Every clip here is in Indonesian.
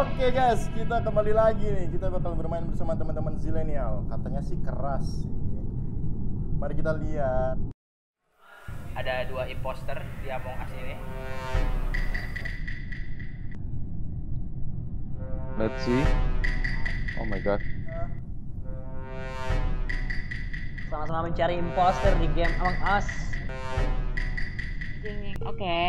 Oke guys, kita kembali lagi nih. Kita bakal bermain bersama teman-teman Zilenial. Katanya sih keras sih. Mari kita lihat. Ada 2 imposter di Among Us ini. Let's see. Oh my god. Sama-sama mencari imposter di game Among Us. Oke.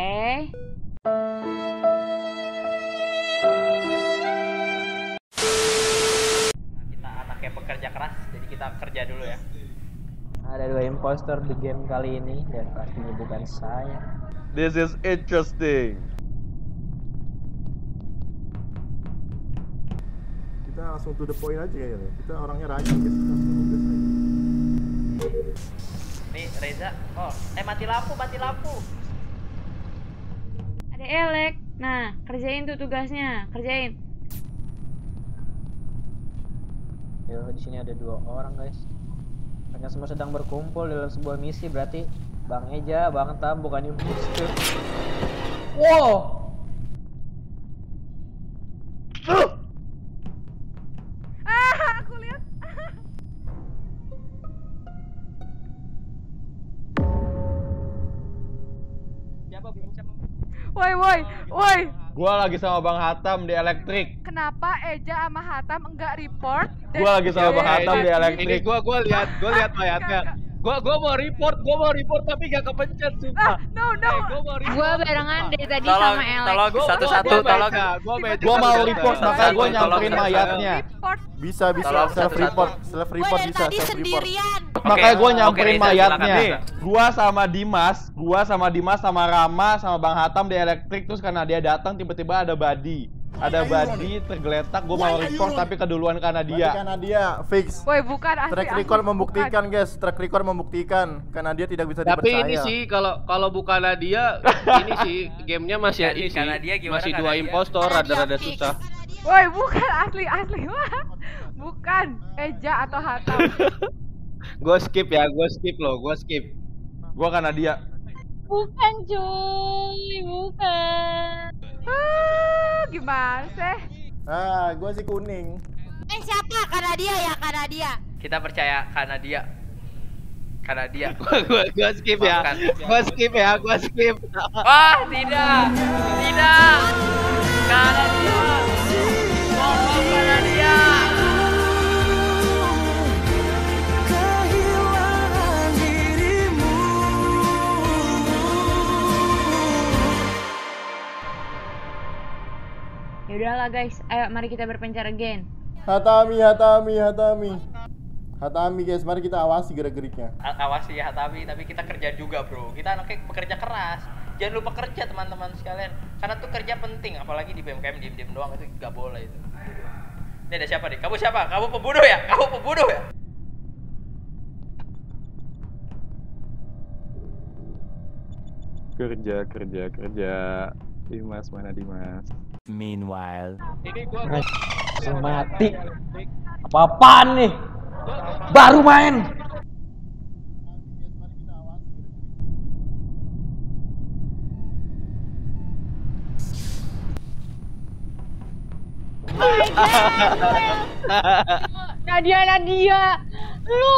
Kita anaknya pekerja keras, jadi kita kerja dulu ya. Ada 2 imposter di game kali ini dan pastinya bukan saya. This is interesting. Kita langsung to the point aja ya. Kita orangnya rajin guys. Kita langsung nugas aja. Nih Reza, mati lampu. Ada Elek. Nah, kerjain tuh tugasnya. Kerjain. Yo, di sini ada 2 orang guys. Hanya semua sedang berkumpul dalam sebuah misi, berarti Bang Eja, Bang Tam bukan imposter. Wow. Aku lihat. Woi. Gua lagi sama Bang Hatam di elektrik. Kenapa Eja sama Hatam enggak report? Gua lagi sama Bang Hatam di elektrik. Ini gua lihat mayatnya. Gua mau report tapi gak kepencet sumpah. No. Gua barengan dari tadi Tolong, sama Alex. tolong satu-satu, tolong. Gua mau report makanya gua nyamperin mayatnya. Report. Bisa Tolong self report Gua dari bisa tadi self report. sendirian. Makanya gua nyamperin Reza, mayatnya. silakan. Gua sama Dimas sama Rama sama Bang Hatam di elektrik, terus karena dia datang tiba-tiba ada body tergeletak. Gua mau report tapi keduluan karena dia. Karena dia fix. Woi, bukan asli. Track record membuktikan guys, track record membuktikan karena dia tidak bisa Tapi dipercaya. ini sih kalau bukan Nadia, ini sih gamenya masih Jadi, ini sih. karena dia gimana, Masih karena 2 dia? impostor, Karena dia rada-rada fix. susah. Woi, bukan asli. Wah. Bukan Eja atau Hatam. Gua skip loh. Gua karena dia. Bukan cuy, bukan. Gimana sih? Gua sih kuning. Siapa? Karena dia. Kita percaya karena dia. Gua skip ya. Maafkan. Gua skip. Wah, tidak. Karena dia. Ngomong karena dia. Ya udahlah guys, ayo mari kita berpencar again. Hatami guys, mari kita awasi gerak-geriknya. Awasi ya tapi kita kerja juga bro. Kita anaknya pekerja keras. Jangan lupa kerja teman-teman sekalian. Karena tuh kerja penting, apalagi di BMKM diem-diem doang itu gak boleh itu. Ini ada siapa nih? Kamu siapa? Kamu pembunuh ya? Kerja. Dimas, mana Dimas? Meanwhile, Ini gua Langsung mati. Apa-apaan nih? Baru main. Nadia. Lu.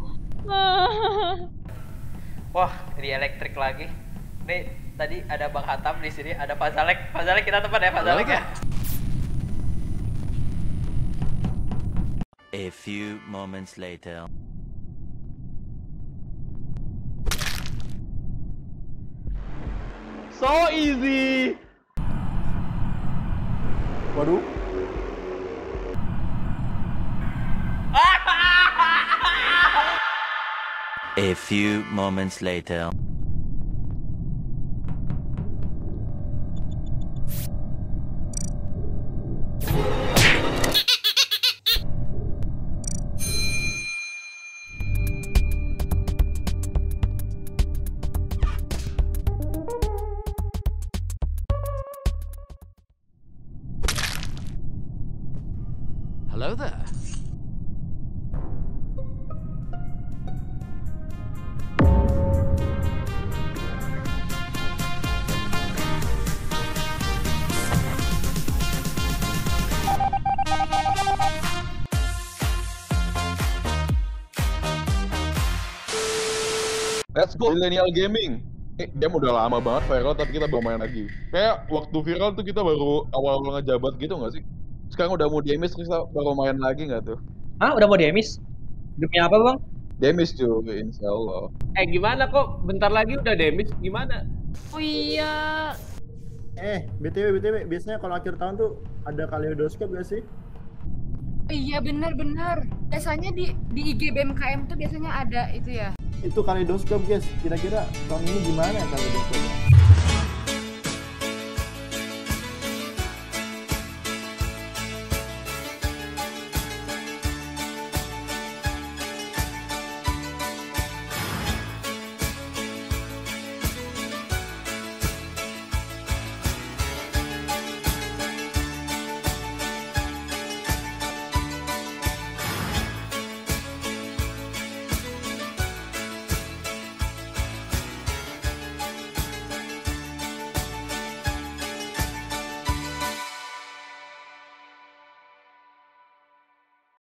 Wah, di elektrik lagi. Nih, tadi ada Bang Hatam di sini, ada Pak Zalek. Pak Zalek kita teman ya, Pak Zalek ya. a few moments later. So easy. Waduh. A few moments later. Hello there. Let's go Millennial Gaming. Game udah lama banget viral tapi kita baru main lagi. Kayak waktu viral tuh kita baru awal-awal ngejabat gitu nggak sih? Sekarang udah mau demis terus kita baru main lagi nggak tuh? Hah, udah mau demis? Demi apa, Bang? Demis juga insya Allah. Gimana kok bentar lagi udah demis? Gimana? Oh iya. BTW, biasanya kalau akhir tahun tuh ada kaleidoskop gak sih? Iya benar. Biasanya di IG BMKM tuh biasanya ada itu ya. Itu kaleidoskop guys, kira-kira tahun ini gimana kaleidoskopnya?